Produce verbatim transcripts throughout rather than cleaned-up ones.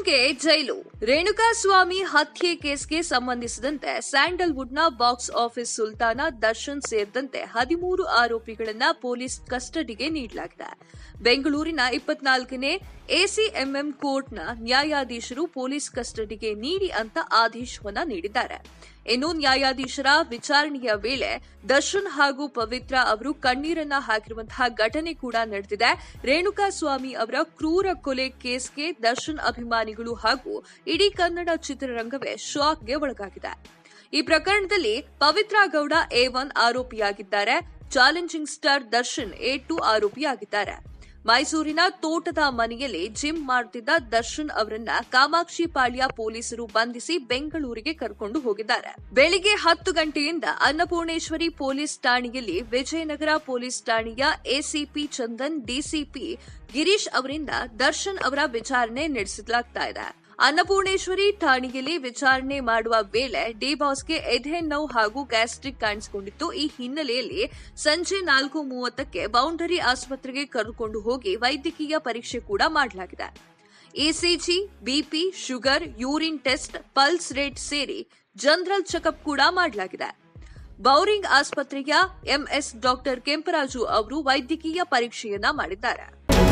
ದರ್ಶನ್ಗೆ ಜೈಲು. ರೇಣುಕಾಸ್ವಾಮಿ ಹತ್ಯೆ ಕೇಸ್ಗೆ ಸಂಬಂಧಿಸಿದಂತೆ ಸ್ಯಾಂಡಲ್ವುಡ್ನ ಬಾಕ್ಸ್ ಆಫೀಸ್ ಸುಲ್ತಾನ ದರ್ಶನ್ ಸೇರಿದಂತೆ ಹದಿಮೂರು ಆರೋಪಿಗಳನ್ನ ಪೊಲೀಸ್ ಕಸ್ಟಡಿಗೆ ನೀಡಲಾಗಿದೆ. ಬೆಂಗಳೂರಿನ ಇಪ್ಪತ್ನಾಲ್ಕನೇ ಎಸಿಎಂಎಂ ಕೋರ್ಟ್ನ ನ್ಯಾಯಾಧೀಶರು ಪೊಲೀಸ್ ಕಸ್ಟಡಿಗೆ ನೀಡಿ ಅಂತ ಆದೇಶವನ್ನ ನೀಡಿದ್ದಾರೆ. ಇನ್ನು ನ್ಯಾಯಾಧೀಶರ ವಿಚಾರಣೆಯ ವೇಳೆ ದರ್ಶನ್ ಹಾಗೂ ಪವಿತ್ರ ಅವರು ಕಣ್ಣೀರನ್ನ ಹಾಕಿರುವಂತಹ ಘಟನೆ ಕೂಡ ನಡೆದಿದೆ. ರೇಣುಕಾಸ್ವಾಮಿ ಅವರ ಕ್ರೂರ ಕೊಲೆ ಕೇಸ್ಗೆ ದರ್ಶನ್ ಅಭಿಮಾನಿಗಳು ಹಾಗೂ ಇಡೀ ಕನ್ನಡ ಚಿತ್ರರಂಗವೇ ಶಾಕ್ಗೆ ಒಳಗಾಗಿದೆ. ಈ ಪ್ರಕರಣದಲ್ಲಿ ಪವಿತ್ರ ಗೌಡ ಎ ಒನ್ ಆರೋಪಿಯಾಗಿದ್ದಾರೆ. Challenging star Darshan A two ಆರೋಪಿಯಾಗಿದ್ದಾರೆ. ಮೈಸೂರಿನ ತೋಟದ ಮನೆಯಲ್ಲಿ ಜಿಮ್ ಮಾಡುತ್ತಿದ್ದ ದರ್ಶನ್ ಅವರನ್ನ ಕಾಮಾಕ್ಷಿ ಪಾಳ್ಯ ಪೊಲೀಸರು ಬಂಧಿಸಿ ಬೆಂಗಳೂರಿಗೆ ಕರೆದುಕೊಂಡು ಹೋಗಿದ್ದಾರೆ. ಬೆಳಿಗ್ಗೆ ಹತ್ತು ಗಂಟೆಯಿಂದ ಅನ್ನಪೂರ್ಣೇಶ್ವರಿ ಪೊಲೀಸ್ ಠಾಣೆಯಲ್ಲಿ ವಿಜಯನಗರ ಪೊಲೀಸ್ ಠಾಣೆಯ ಎಸಿಪಿ ಚಂದನ್, ಡಿಸಿಪಿ ಗಿರೀಶ್ ಅವರಿಂದ ದರ್ಶನ್ ಅವರ ವಿಚಾರಣೆ ನಡೆಸಲಾಗ್ತಾ ಇದೆ. ಅನ್ನಪೂರ್ಣೇಶ್ವರಿ ಠಾಣೆಯಲ್ಲಿ ವಿಚಾರಣೆ ಮಾಡುವ ವೇಳೆ ಡಿಬಾಸ್ಗೆ ಎದೆ ನೋವು ಹಾಗೂ ಗ್ಯಾಸ್ಟ್ರಿಕ್ ಕಾಣಿಸಿಕೊಂಡಿತ್ತು. ಈ ಹಿನ್ನೆಲೆಯಲ್ಲಿ ಸಂಜೆ ನಾಲ್ಕು ಮೂವತ್ತಕ್ಕೆ ಬೌಂಡರಿ ಆಸ್ಪತ್ರೆಗೆ ಕರೆದುಕೊಂಡು ಹೋಗಿ ವೈದ್ಯಕೀಯ ಪರೀಕ್ಷೆ ಕೂಡ ಮಾಡಲಾಗಿದೆ. ECG, BP, sugar, urine test, pulse rate ಸೇರಿ ಜನರಲ್ ಚೆಕಪ್ ಕೂಡ ಮಾಡಲಾಗಿದೆ. ಬೌರಿಂಗ್ ಆಸ್ಪತ್ರೆಯ ಎಂಎಸ್ ಡಾಕ್ಟರ್ ಕೆಂಪರಾಜು ಅವರು ವೈದ್ಯಕೀಯ ಪರೀಕ್ಷೆಯನ್ನ ಮಾಡಿದ್ದಾರೆ.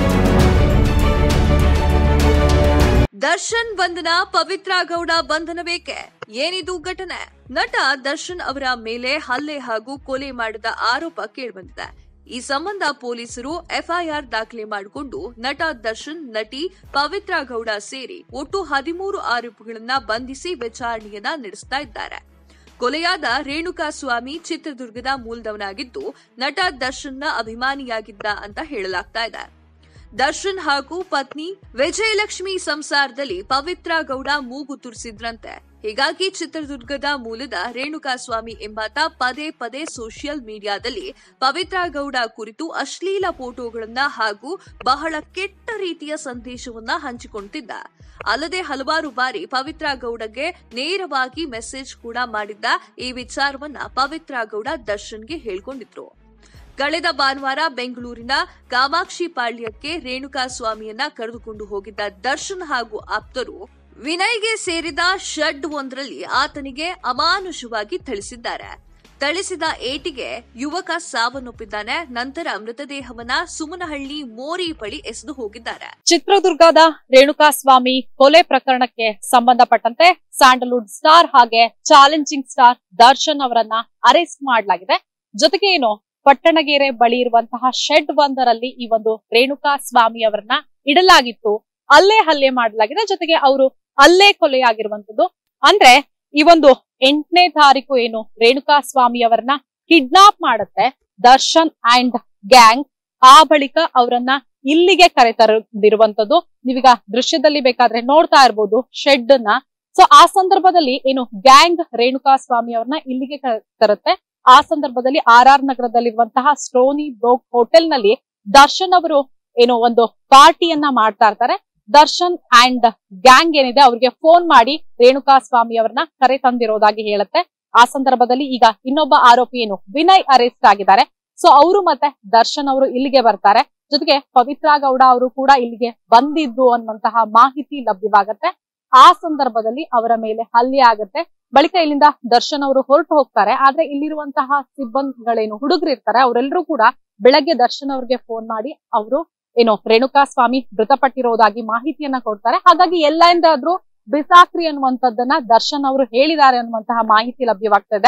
ದರ್ಶನ್ ಬಂಧನ, ಪವಿತ್ರ ಗೌಡ ಬಂಧನ ಬೇಕೆ? ಏನಿದು ಘಟನೆ? ನಟ ದರ್ಶನ್ ಅವರ ಮೇಲೆ ಹಲ್ಲೆ ಹಾಗೂ ಕೊಲೆ ಮಾಡಿದ ಆರೋಪ ಕೇಳಿಬಂದಿದೆ. ಈ ಸಂಬಂಧ ಪೊಲೀಸರು ಎಫ್ಐಆರ್ ದಾಖಲೆ ಮಾಡಿಕೊಂಡು ನಟ ದರ್ಶನ್, ನಟಿ ಪವಿತ್ರ ಗೌಡ ಸೇರಿ ಒಟ್ಟು ಹದಿಮೂರು ಆರೋಪಿಗಳನ್ನ ಬಂಧಿಸಿ ವಿಚಾರಣೆಯನ್ನ ನಡೆಸ್ತಾ ಇದ್ದಾರೆ. ಕೊಲೆಯಾದ ರೇಣುಕಾಸ್ವಾಮಿ ಚಿತ್ರದುರ್ಗದ ಮೂಲದವನಾಗಿದ್ದು ನಟ ದರ್ಶನ್ನ ಅಭಿಮಾನಿಯಾಗಿದ್ದ ಅಂತ ಹೇಳಲಾಗ್ತಾ ಇದೆ. ದರ್ಶನ್ ಹಾಗೂ ಪತ್ನಿ ವಿಜಯಲಕ್ಷ್ಮಿ ಸಂಸಾರದಲ್ಲಿ ಪವಿತ್ರ ಗೌಡ ಮೂಗು ತುರಿಸಿದ್ರಂತೆ. ಹೀಗಾಗಿ ಚಿತ್ರದುರ್ಗದ ಮೂಲದ ರೇಣುಕಾಸ್ವಾಮಿ ಎಂಬಾತ ಪದೇ ಪದೇ ಸೋಷಿಯಲ್ ಮೀಡಿಯಾದಲ್ಲಿ ಪವಿತ್ರ ಗೌಡ ಕುರಿತು ಅಶ್ಲೀಲ ಫೋಟೋಗಳನ್ನ ಹಾಗೂ ಬಹಳ ಕೆಟ್ಟ ರೀತಿಯ ಸಂದೇಶವನ್ನ ಹಂಚಿಕೊಳ್ಳುತ್ತಿದ್ದ. ಅಲ್ಲದೆ ಹಲವಾರು ಬಾರಿ ಪವಿತ್ರ ಗೌಡಗೆ ನೇರವಾಗಿ ಮೆಸೇಜ್ ಕೂಡ ಮಾಡಿದ್ದ. ಈ ವಿಚಾರವನ್ನ ಪವಿತ್ರ ಗೌಡ ದರ್ಶನ್ಗೆ ಹೇಳ್ಕೊಂಡಿದ್ರು. ಕಳೆದ ಭಾನುವಾರ ಬೆಂಗಳೂರಿನ ಕಾಮಾಕ್ಷಿ ಪಾಳ್ಯಕ್ಕೆ ರೇಣುಕಾಸ್ವಾಮಿಯನ್ನ ಕರೆದುಕೊಂಡು ಹೋಗಿದ್ದ ದರ್ಶನ್ ಹಾಗೂ ಆಪ್ತರು ವಿನಯ್ಗೆ ಸೇರಿದ ಶೆಡ್ ಒಂದರಲ್ಲಿ ಆತನಿಗೆ ಅಮಾನುಷವಾಗಿ ಥಳಿಸಿದ್ದಾರೆ. ಥಳಿಸಿದ ಏಟಿಗೆ ಯುವಕ ಸಾವನ್ನಪ್ಪಿದ್ದಾನೆ. ನಂತರ ಮೃತದೇಹವನ್ನ ಸುಮನಹಳ್ಳಿ ಮೋರಿ ಬಳಿ ಎಸೆದು ಹೋಗಿದ್ದಾರೆ. ಚಿತ್ರದುರ್ಗದ ರೇಣುಕಾಸ್ವಾಮಿ ಕೊಲೆ ಪ್ರಕರಣಕ್ಕೆ ಸಂಬಂಧಪಟ್ಟಂತೆ ಸ್ಯಾಂಡಲ್ವುಡ್ ಸ್ಟಾರ್ ಹಾಗೆ ಚಾಲೆಂಜಿಂಗ್ ಸ್ಟಾರ್ ದರ್ಶನ್ ಅವರನ್ನ ಅರೆಸ್ಟ್ ಮಾಡಲಾಗಿದೆ. ಜೊತೆಗೆ ಏನು ಪಟ್ಟಣಗೆರೆ ಬಳಿ ಇರುವಂತಹ ಶೆಡ್ ಒಂದರಲ್ಲಿ ಈ ಒಂದು ರೇಣುಕಾಸ್ವಾಮಿ ಅವರನ್ನ ಇಡಲಾಗಿತ್ತು. ಅಲ್ಲೇ ಹಲ್ಲೆ ಮಾಡಲಾಗಿದೆ. ಜೊತೆಗೆ ಅವರು ಅಲ್ಲೇ ಕೊಲೆಯಾಗಿರುವಂತದ್ದು. ಅಂದ್ರೆ ಈ ಒಂದು ಎಂಟನೇ ತಾರೀಕು ಏನು ರೇಣುಕಾಸ್ವಾಮಿ ಅವರನ್ನ ಕಿಡ್ನಾಪ್ ಮಾಡುತ್ತೆ ದರ್ಶನ್ ಅಂಡ್ ಗ್ಯಾಂಗ್, ಆ ಬಳಿಕ ಅವರನ್ನ ಇಲ್ಲಿಗೆ ಕರೆತರದಿರುವಂತದ್ದು. ನೀವೀಗ ದೃಶ್ಯದಲ್ಲಿ ಬೇಕಾದ್ರೆ ನೋಡ್ತಾ ಇರ್ಬೋದು ಶೆಡ್ ನ. ಸೊ ಆ ಸಂದರ್ಭದಲ್ಲಿ ಏನು ಗ್ಯಾಂಗ್ ರೇಣುಕಾಸ್ವಾಮಿ ಅವ್ರನ್ನ ಇಲ್ಲಿಗೆ ತರುತ್ತೆ. ಆ ಸಂದರ್ಭದಲ್ಲಿ ಆರ್ ಆರ್ ನಗರದಲ್ಲಿರುವಂತಹ ಸ್ಟೋನಿ ಬ್ರೋಕ್ ಹೋಟೆಲ್ ನಲ್ಲಿ ದರ್ಶನ್ ಅವರು ಏನೋ ಒಂದು ಪಾರ್ಟಿಯನ್ನ ಮಾಡ್ತಾ ಇರ್ತಾರೆ. ದರ್ಶನ್ ಅಂಡ್ ಗ್ಯಾಂಗ್ ಏನಿದೆ ಅವ್ರಿಗೆ ಫೋನ್ ಮಾಡಿ ರೇಣುಕಾಸ್ವಾಮಿ ಅವರನ್ನ ಕರೆ ತಂದಿರೋದಾಗಿ ಹೇಳುತ್ತೆ. ಆ ಸಂದರ್ಭದಲ್ಲಿ ಈಗ ಇನ್ನೊಬ್ಬ ಆರೋಪಿ ಏನು ವಿನಯ್ ಅರೆಸ್ಟ್ ಆಗಿದ್ದಾರೆ. ಸೊ ಅವರು ಮತ್ತೆ ದರ್ಶನ್ ಅವರು ಇಲ್ಲಿಗೆ ಬರ್ತಾರೆ. ಜೊತೆಗೆ ಪವಿತ್ರ ಗೌಡ ಅವರು ಕೂಡ ಇಲ್ಲಿಗೆ ಬಂದಿದ್ರು ಅನ್ನುವಂತಹ ಮಾಹಿತಿ ಲಭ್ಯವಾಗತ್ತೆ. ಆ ಸಂದರ್ಭದಲ್ಲಿ ಅವರ ಮೇಲೆ ಹಲ್ಲೆ ಆಗುತ್ತೆ. ಬಳಿಕ ಇಲ್ಲಿಂದ ದರ್ಶನ್ ಅವರು ಹೊರಟು ಹೋಗ್ತಾರೆ. ಆದ್ರೆ ಇಲ್ಲಿರುವಂತಹ ಸಿಬ್ಬಂದಿಗಳೇನು ಹುಡುಗರು ಇರ್ತಾರೆ ಅವರೆಲ್ಲರೂ ಕೂಡ ಬೆಳಗ್ಗೆ ದರ್ಶನ್ ಅವ್ರಿಗೆ ಫೋನ್ ಮಾಡಿ ಅವರು ಏನು ರೇಣುಕಾಸ್ವಾಮಿ ಮೃತಪಟ್ಟಿರೋದಾಗಿ ಮಾಹಿತಿಯನ್ನ ಕೊಡ್ತಾರೆ. ಹಾಗಾಗಿ ಎಲ್ಲೆಂದಾದ್ರೂ ಬಿಸಾಕ್ರಿ ಅನ್ನುವಂಥದ್ದನ್ನ ದರ್ಶನ್ ಅವರು ಹೇಳಿದ್ದಾರೆ ಅನ್ನುವಂತಹ ಮಾಹಿತಿ ಲಭ್ಯವಾಗ್ತದೆ.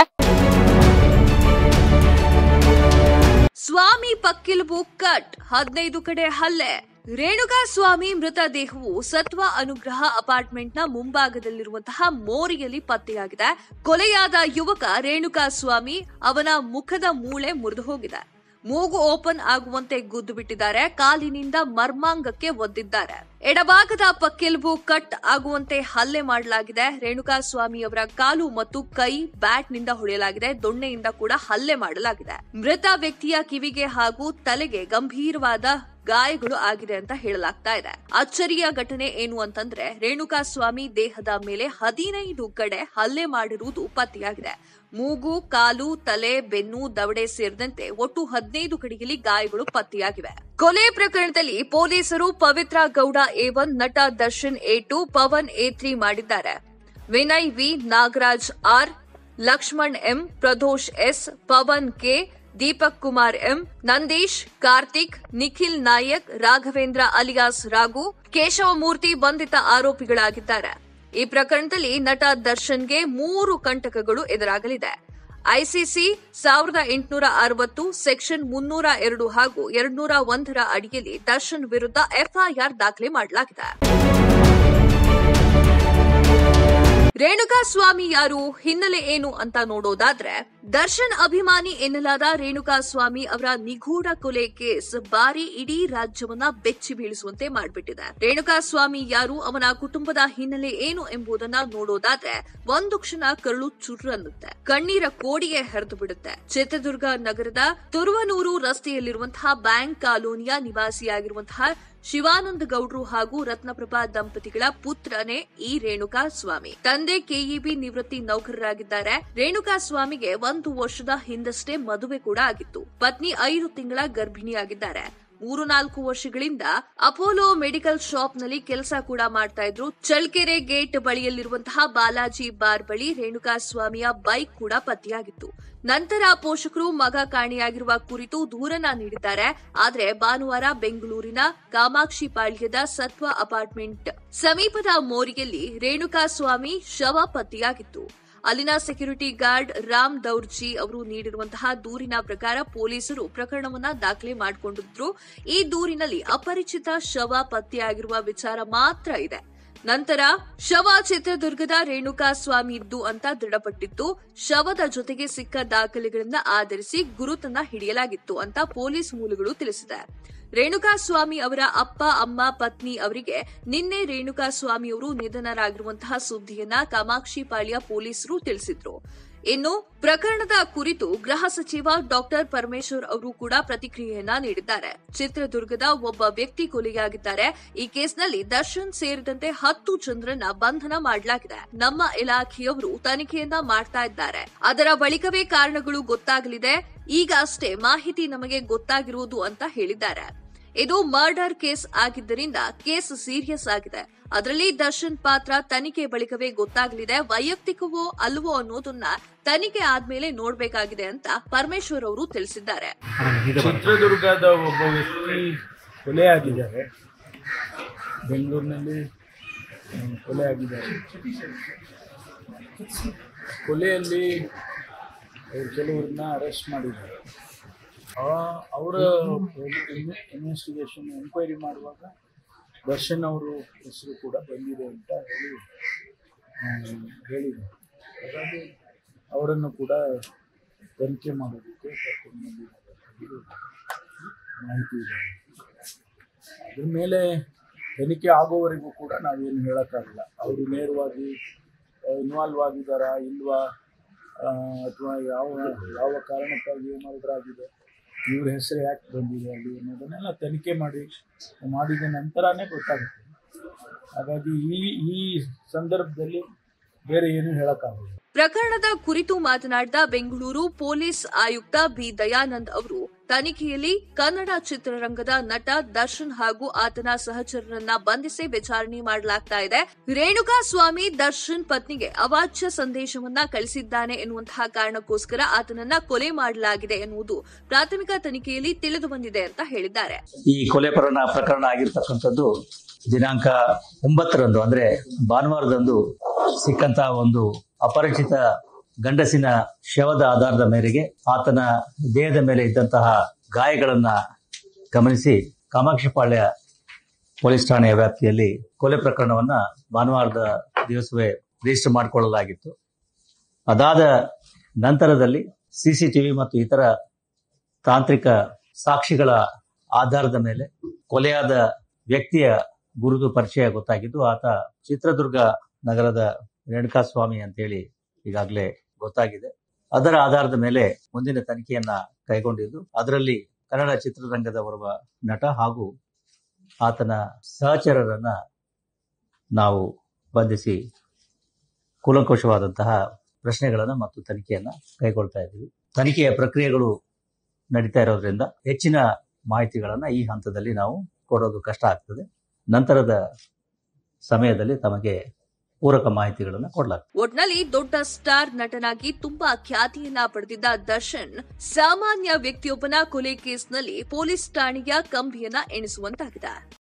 ಸ್ವಾಮಿ ಪಕ್ಕೆಲುಬು ಕಟ್, ಹದಿನೈದು ಕಡೆ ಹಲ್ಲೆ. ರೇಣುಕಾಸ್ವಾಮಿ ಮೃತದೇಹವು ಸತ್ವ ಅನುಗ್ರಹ ಅಪಾರ್ಟ್ಮೆಂಟ್ನ ಮುಂಭಾಗದಲ್ಲಿರುವಂತಹ ಮೋರಿಯಲ್ಲಿ ಪತ್ತೆಯಾಗಿದೆ. ಕೊಲೆಯಾದ ಯುವಕ ರೇಣುಕಾಸ್ವಾಮಿ ಅವನ ಮುಖದ ಮೂಳೆ ಮುರಿದು ಹೋಗಿದೆ. ಮೂಗು ಓಪನ್ ಆಗುವಂತೆ ಗುದ್ದು ಬಿಟ್ಟಿದ್ದಾರೆ. ಕಾಲಿನಿಂದ ಮರ್ಮಾಂಗಕ್ಕೆ ಒದ್ದಿದ್ದಾರೆ. ಎಡಭಾಗದ ಪಕ್ಕೆಲುಬು ಕಟ್ ಆಗುವಂತೆ ಹಲ್ಲೆ ಮಾಡಲಾಗಿದೆ. ರೇಣುಕಾಸ್ವಾಮಿ ಅವರ ಕಾಲು ಮತ್ತು ಕೈ ಬ್ಯಾಟ್ ನಿಂದ ಹೊಡೆಯಲಾಗಿದೆ. ದೊಣ್ಣೆಯಿಂದ ಕೂಡ ಹಲ್ಲೆ ಮಾಡಲಾಗಿದೆ. ಮೃತ ವ್ಯಕ್ತಿಯ ಕಿವಿಗೆ ಹಾಗೂ ತಲೆಗೆ ಗಂಭೀರವಾದ ಗಾಯಗಳು ಆಗಿದೆ ಅಂತ ಹೇಳಲಾಗ್ತಾ ಇದೆ. ಅಚ್ಚರಿಯ ಘಟನೆ ಏನು ಅಂತಂದ್ರೆ ರೇಣುಕಾಸ್ವಾಮಿ ದೇಹದ ಮೇಲೆ ಹದಿನೈದು ಕಡೆ ಹಲ್ಲೆ ಮಾಡಿರುವುದು ಪತ್ತೆಯಾಗಿದೆ. ಮೂಗು, ಕಾಲು, ತಲೆ, ಬೆನ್ನು, ದವಡೆ ಸೇರಿದಂತೆ ಒಟ್ಟು ಹದಿನೈದು ಕಡೆಯಲ್ಲಿ ಗಾಯಗಳು ಪತ್ತೆಯಾಗಿವೆ. ಕೊಲೆ ಪ್ರಕರಣದಲ್ಲಿ ಪೊಲೀಸರು ಪವಿತ್ರ ಗೌಡ ಎ ಒನ್, ನಟ Darshan A two, Pavan A three ಮಾಡಿದ್ದಾರೆ. Vinay V, Nagaraj R, Lakshman M, Pradosh S, Pavan K, Deepak Kumar M, Nandish, Karthik, Nikhil Nayak, Raghavendra alias Raghu, Keshavamurthy ಬಂಧಿತ ಆರೋಪಿಗಳಾಗಿದ್ದಾರೆ. ಈ ಪ್ರಕರಣದಲ್ಲಿ ನಟ ದರ್ಶನ್ಗೆ ಮೂರು ಕಂಟಕಗಳು ಎದುರಾಗಲಿದೆ. ಐಸಿಸಿ ಸಾವಿರದ ಎಂಟುನೂರ ಅರವತ್ತು ಸೆಕ್ಷನ್ ಮುನ್ನೂರ ಎರಡು ಹಾಗೂ ಎರಡ್ನೂರ ಒಂದರ ಅಡಿಯಲ್ಲಿ ದರ್ಶನ್ ವಿರುದ್ಧ ಎಫ್ಐಆರ್ ದಾಖಲೆ ಮಾಡಲಾಗಿದೆ. ರೇಣುಕಾಸ್ವಾಮಿ ಯಾರು, ಹಿನ್ನೆಲೆ ಏನು ಅಂತ ನೋಡೋದಾದ್ರೆ, ದರ್ಶನ್ ಅಭಿಮಾನಿ ಎನ್ನಲಾದ ರೇಣುಕಾಸ್ವಾಮಿ ಅವರ ನಿಗೂಢ ಕೊಲೆ ಕೇಸ್ ಬಾರಿ ಇಡೀ ರಾಜ್ಯವನ್ನ ಬೆಚ್ಚಿ ಬೀಳಿಸುವಂತೆ ಮಾಡಿಬಿಟ್ಟಿದೆ. ರೇಣುಕಾಸ್ವಾಮಿ ಯಾರು, ಅವನ ಕುಟುಂಬದ ಹಿನ್ನೆಲೆ ಏನು ಎಂಬುದನ್ನ ನೋಡೋದಾದ್ರೆ ಒಂದು ಕ್ಷಣ ಕರುಳು ಚುರ್ರು ಅನ್ನುತ್ತೆ, ಕಣ್ಣೀರ ಕೋಡಿಗೆ ಹರಿದು ಬಿಡುತ್ತೆ. ಚಿತ್ರದುರ್ಗ ನಗರದ ತುರುವನೂರು ರಸ್ತೆಯಲ್ಲಿರುವಂತಹ ಬ್ಯಾಂಕ್ ಕಾಲೋನಿಯ ನಿವಾಸಿಯಾಗಿರುವಂತಹ ಶಿವಾನಂದ ಗೌಡ್ರು ಹಾಗೂ ರತ್ನಪ್ರಭಾ ದಂಪತಿಗಳ ಪುತ್ರನೇ ಈ ರೇಣುಕಾಸ್ವಾಮಿ. ತಂದೆ ಕೆಇಬಿ ನಿವೃತ್ತಿ ನೌಕರರಾಗಿದ್ದಾರೆ. ರೇಣುಕಾಸ್ವಾಮಿಗೆ ಒಂದು ವರ್ಷದ ಹಿಂದಷ್ಟೇ ಮದುವೆ ಕೂಡ ಆಗಿತ್ತು. ಪತ್ನಿ ಐದು ತಿಂಗಳ ಗರ್ಭಿಣಿಯಾಗಿದ್ದಾರೆ. ಮೂರು ನಾಲ್ಕು ವರ್ಷಗಳಿಂದ ಅಪೋಲೋ ಮೆಡಿಕಲ್ ಶಾಪ್ ನಲ್ಲಿ ಕೆಲಸ ಕೂಡ ಮಾಡ್ತಾ ಇದ್ರು. ಚಳ್ಳಕೆರೆ ಗೇಟ್ ಬಳಿಯಲ್ಲಿರುವಂತಹ ಬಾಲಾಜಿ ಬಾರ್ ಬಳಿ ರೇಣುಕಾಸ್ವಾಮಿಯ ಬೈಕ್ ಕೂಡ ಪತ್ತೆಯಾಗಿತ್ತು. ನಂತರ ಪೋಷಕರು ಮಗ ಕಾಣೆಯಾಗಿರುವ ಕುರಿತು ದೂರನ್ನ ನೀಡಿದ್ದಾರೆ. ಆದರೆ ಭಾನುವಾರ ಬೆಂಗಳೂರಿನ ಕಾಮಾಕ್ಷಿ ಪಾಳ್ಯದ ಸತ್ವ ಅಪಾರ್ಟ್ಮೆಂಟ್ ಸಮೀಪದ ಮೋರಿಯಲ್ಲಿ ರೇಣುಕಾಸ್ವಾಮಿ ಶವ ಪತ್ತೆಯಾಗಿತ್ತು. ಅಲ್ಲಿನ ಸೆಕ್ಯೂರಿಟಿ ಗಾರ್ಡ್ ರಾಮ್ ದೌರ್ಜಿ ಅವರು ನೀಡಿರುವಂತಹ ದೂರಿನ ಪ್ರಕಾರ ಪೊಲೀಸರು ಪ್ರಕರಣವನ್ನ ದಾಖಲೆ ಮಾಡಿಕೊಂಡಿದ್ರು. ಈ ದೂರಿನಲ್ಲಿ ಅಪರಿಚಿತ ಶವ ಪತ್ತೆಯಾಗಿರುವ ವಿಚಾರ ಮಾತ್ರ ಇದೆ. ನಂತರ ಶವ ಚಿತ್ರದುರ್ಗದ ರೇಣುಕಾಸ್ವಾಮಿ ಇದ್ದು ಅಂತ ದೃಢಪಟ್ಟಿತ್ತು. ಶವದ ಜೊತೆಗೆ ಸಿಕ್ಕ ದಾಖಲೆಗಳನ್ನ ಆಧರಿಸಿ ಗುರುತನ್ನ ಹಿಡಿಯಲಾಗಿತ್ತು ಅಂತ ಪೊಲೀಸ್ ಮೂಲಗಳು ತಿಳಿಸಿದೆ. ರೇಣುಕಾಸ್ವಾಮಿ ಅವರ ಅಪ್ಪ, ಅಮ್ಮ, ಪತ್ನಿ ಅವರಿಗೆ ನಿನ್ನೆ ರೇಣುಕಾಸ್ವಾಮಿ ಅವರು ನಿಧನರಾಗಿರುವಂತಹ ಸುದ್ದಿಯನ್ನ ಕಾಮಾಕ್ಷಿಪಾಳ್ಯ ಪೊಲೀಸರು ತಿಳಿಸಿದ್ರು. ಇನ್ನು ಪ್ರಕರಣದ ಕುರಿತು ಗೃಹ ಸಚಿವ ಡಾಕ್ಟರ್ ಪರಮೇಶ್ವರ್ ಅವರು ಕೂಡ ಪ್ರತಿಕ್ರಿಯೆಯನ್ನ ನೀಡಿದ್ದಾರೆ. ಚಿತ್ರದುರ್ಗದ ಒಬ್ಬ ವ್ಯಕ್ತಿ ಕೊಲೆಯಾಗಿದ್ದಾರೆ. ಈ ಕೇಸ್ನಲ್ಲಿ ದರ್ಶನ್ ಸೇರಿದಂತೆ ಹತ್ತು ಜನರನ್ನ ಬಂಧನ ಮಾಡಲಾಗಿದೆ. ನಮ್ಮ ಇಲಾಖೆಯವರು ತನಿಖೆಯನ್ನ ಮಾಡ್ತಾ ಇದ್ದಾರೆ. ಅದರ ಬಳಿಕವೇ ಕಾರಣಗಳು ಗೊತ್ತಾಗಲಿದೆ. ಈಗ ಅಷ್ಟೇ ಮಾಹಿತಿ ನಮಗೆ ಗೊತ್ತಾಗಿರುವುದು ಅಂತ ಹೇಳಿದ್ದಾರೆ. ಇದು ಮರ್ಡರ್ ಕೇಸ್ ಆಗಿದ್ದರಿಂದ ಕೇಸ್ ಸೀರಿಯಸ್ ಆಗಿದೆ. ಅದರಲ್ಲಿ ದರ್ಶನ್ ಪಾತ್ರ ತನಿಖೆ ಬಳಿಕವೇ ಗೊತ್ತಾಗಲಿದೆ. ವೈಯಕ್ತಿಕವೋ ಅಲ್ವೋ ಅನ್ನೋದನ್ನ ತನಿಖೆ ಆದ್ಮೇಲೆ ನೋಡಬೇಕಾಗಿದೆ ಅಂತ ಪರಮೇಶ್ವರ್ ಅವರು ತಿಳಿಸಿದ್ದಾರೆ. ಚಿತ್ರದುರ್ಗದ ಒಬ್ಬ ವ್ಯಕ್ತಿ ಕೊಲೆ ಆಗಿದ್ದಾರೆ. ಬೆಂಗಳೂರಿನಲ್ಲಿ ಕೊಲೆ ಆಗಿದ್ದಾರೆ. ಕೊಲೆಯಲ್ಲಿ ಕೆಲವರನ್ನ ಅರೆಸ್ಟ್ ಮಾಡಿದ್ದಾರೆ. ಅವರ ಇನ್ವೆಸ್ಟಿಗೇಷನ್ ಎನ್ಕ್ವೈರಿ ಮಾಡುವಾಗ ದರ್ಶನ್ ಅವರು ಹೆಸರು ಕೂಡ ಬಂದಿದೆ ಅಂತ ಹೇಳಿ ಹೇಳಿದ್ದಾರೆ. ಹಾಗಾಗಿ ಅವರನ್ನು ಕೂಡ ತನಿಖೆ ಮಾಡೋದಕ್ಕೆ ಕರ್ಕೊಂಡು ಬಂದಿದ್ದಾರೆ ಮಾಹಿತಿ ಇದೆ. ಅದ್ರ ಮೇಲೆ ತನಿಖೆ ಆಗೋವರೆಗೂ ಕೂಡ ನಾವೇನು ಹೇಳೋಕ್ಕಾಗಲ್ಲ. ಅವರು ನೇರವಾಗಿ ಇನ್ವಾಲ್ವ್ ಆಗಿದ್ದಾರಾ ಇಲ್ವಾ, ಅಥವಾ ಯಾವ ಯಾವ ಕಾರಣಕ್ಕಾಗಿ ಮರ್ಡರ್ ಆಗಿದೆ, ಇವ್ರ ಹೆಸರು ಯಾಕೆ ಬಂದಿದೆ ಅಲ್ಲಿ ಅನ್ನೋದನ್ನೆಲ್ಲ ತನಿಖೆ ಮಾಡಿ ಮಾಡಿದ ನಂತರನೇ ಗೊತ್ತಾಗುತ್ತೆ. ಹಾಗಾಗಿ ಈ ಈ ಸಂದರ್ಭದಲ್ಲಿ ಬೇರೆ ಏನು ಹೇಳಕ್ಕಾಗಲ್ಲ. ಪ್ರಕರಣದ ಕುರಿತು ಮಾತನಾಡಿದ ಬೆಂಗಳೂರು ಪೊಲೀಸ್ ಆಯುಕ್ತ ಬಿ ದಯಾನಂದ್ ಅವರು, ತನಿಖೆಯಲ್ಲಿ ಕನ್ನಡ ಚಿತ್ರರಂಗದ ನಟ ದರ್ಶನ್ ಹಾಗೂ ಆತನ ಸಹಚರರನ್ನ ಬಂಧಿಸಿ ವಿಚಾರಣೆ ಮಾಡಲಾಗ್ತಾ ಇದೆ. ರೇಣುಕಾಸ್ವಾಮಿ ದರ್ಶನ್ ಪತ್ನಿಗೆ ಅವಾಚ್ಯ ಸಂದೇಶವನ್ನ ಕಳಿಸಿದ್ದಾನೆ ಎನ್ನುವಂತಹ ಕಾರಣಕ್ಕೋಸ್ಕರ ಆತನನ್ನ ಕೊಲೆ ಮಾಡಲಾಗಿದೆ ಎನ್ನುವುದು ಪ್ರಾಥಮಿಕ ತನಿಖೆಯಲ್ಲಿ ತಿಳಿದು ಬಂದಿದೆ ಅಂತ ಹೇಳಿದ್ದಾರೆ. ಈ ಕೊಲೆ ಪ್ರಕರಣ ಆಗಿರ್ತಕ್ಕಂಥದ್ದು ದಿನಾಂಕ ಒಂಬತ್ತರಂದು ಅಂದ್ರೆ ಭಾನುವಾರದಂದು ಸಿಕ್ಕಂತಹ ಒಂದು ಅಪರಿಚಿತ ಗಂಡಸಿನ ಶವದ ಆಧಾರದ ಮೇರೆಗೆ ಆತನ ದೇಹದ ಮೇಲೆ ಇದ್ದಂತಹ ಗಾಯಗಳನ್ನ ಗಮನಿಸಿ ಕಾಮಾಕ್ಷಿಪಾಳ್ಯ ಪೊಲೀಸ್ ಠಾಣೆಯ ವ್ಯಾಪ್ತಿಯಲ್ಲಿ ಕೊಲೆ ಪ್ರಕರಣವನ್ನ ಭಾನುವಾರದ ದಿವಸವೇ ರಿಜಿಸ್ಟರ್ ಮಾಡಿಕೊಳ್ಳಲಾಗಿತ್ತು. ಅದಾದ ನಂತರದಲ್ಲಿ ಸಿಸಿಟಿವಿ ಮತ್ತು ಇತರ ತಾಂತ್ರಿಕ ಸಾಕ್ಷಿಗಳ ಆಧಾರದ ಮೇಲೆ ಕೊಲೆಯಾದ ವ್ಯಕ್ತಿಯ ಗುರುತು ಪರಿಚಯ ಗೊತ್ತಾಗಿದ್ದು ಆತ ಚಿತ್ರದುರ್ಗ ನಗರದ ರೇಣುಕಾಸ್ವಾಮಿ ಅಂತೇಳಿ ಈಗಾಗಲೇ ಗೊತ್ತಾಗಿದೆ. ಅದರ ಆಧಾರದ ಮೇಲೆ ಮುಂದಿನ ತನಿಖೆಯನ್ನ ಕೈಗೊಂಡಿದ್ದು ಅದರಲ್ಲಿ ಕನ್ನಡ ಚಿತ್ರರಂಗದ ಓರ್ವ ನಟ ಹಾಗೂ ಆತನ ಸಹಚರರನ್ನ ನಾವು ಬಂಧಿಸಿ ಕೂಲಂಕುಷವಾದಂತಹ ಪ್ರಶ್ನೆಗಳನ್ನ ಮತ್ತು ತನಿಖೆಯನ್ನ ಕೈಗೊಳ್ತಾ ಇದ್ದೀವಿ. ತನಿಖೆಯ ಪ್ರಕ್ರಿಯೆಗಳು ನಡೀತಾ ಇರೋದ್ರಿಂದ ಹೆಚ್ಚಿನ ಮಾಹಿತಿಗಳನ್ನ ಈ ಹಂತದಲ್ಲಿ ನಾವು ಕೊಡೋದು ಕಷ್ಟ ಆಗ್ತದೆ. ನಂತರದ ಸಮಯದಲ್ಲಿ ತಮಗೆ ಪೂರಕ ಮಾಹಿತಿಗಳನ್ನು ಕೊಡಲಾಗ್ತದೆ. ಒಟ್ನಲ್ಲಿ ದೊಡ್ಡ ಸ್ಟಾರ್ ನಟನಾಗಿ ತುಂಬಾ ಖ್ಯಾತಿಯನ್ನ ಪಡೆದಿದ್ದ ದರ್ಶನ್ ಸಾಮಾನ್ಯ ವ್ಯಕ್ತಿಯೊಬ್ಬನ ಕೊಲೆ ಕೇಸ್ನಲ್ಲಿ ಪೊಲೀಸ್ ಠಾಣೆಯ ಕಂಬಿಯನ್ನ ಎಣಿಸುವಂತಾಗಿದೆ.